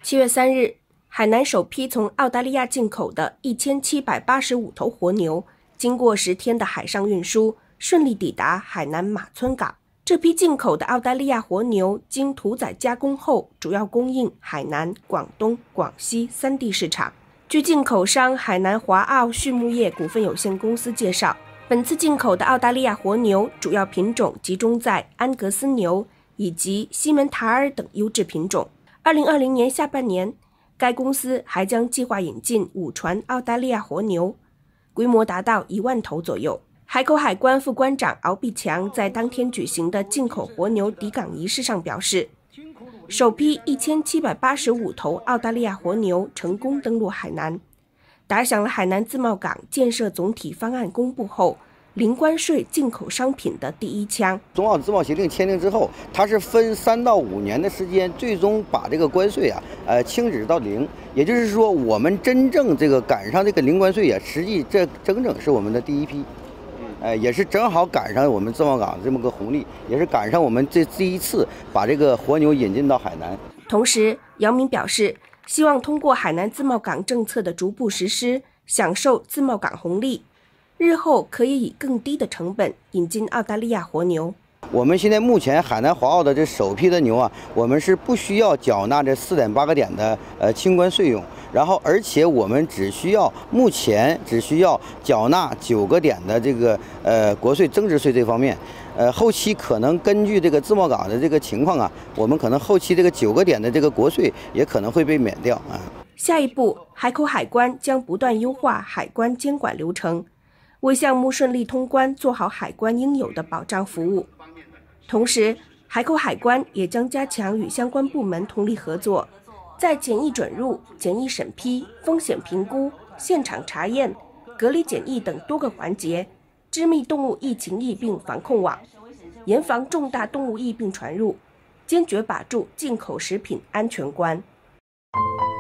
7月3日，海南首批从澳大利亚进口的1785头活牛，经过10天的海上运输，顺利抵达海南马村港。这批进口的澳大利亚活牛经屠宰加工后，主要供应海南、广东、广西3地市场。据进口商海南华澳畜牧业股份有限公司介绍，本次进口的澳大利亚活牛主要品种集中在安格斯牛以及西门塔尔等优质品种。2020年下半年，该公司还将计划引进5船澳大利亚活牛，规模达到1万头左右。海口海关副关长敖必强在当天举行的进口活牛抵港仪式上表示，首批1785头澳大利亚活牛成功登陆海南，打响了海南自贸港建设总体方案公布后零关税进口商品的第一枪。 中澳自贸协定签订之后，它是分3到5年的时间，最终把这个关税轻止到0。也就是说，我们真正赶上这个零关税实际这整整是我们的第一批，也是正好赶上我们自贸港这么个红利，也是赶上我们第一次把这个活牛引进到海南。 同时，姚明表示，希望通过海南自贸港政策的逐步实施，享受自贸港红利。日后可以以更低的成本引进澳大利亚活牛。 我们现在目前海南华澳的这首批的牛我们是不需要缴纳这4.8个点的清关税用，然后而且我们目前只需要缴纳9个点的这个国税增值税这方面。后期可能根据这个自贸港的这个情况我们可能后期这个9个点的这个国税也可能会被免掉下一步，海口海关将不断优化海关监管流程，为项目顺利通关做好海关应有的保障服务。同时，海口海关也将加强与相关部门通力合作，在检疫准入、检疫审批、风险评估、现场查验、隔离检疫等多个环节，织密动物疫情疫病防控网，严防重大动物疫病传入，坚决把住进口食品安全关。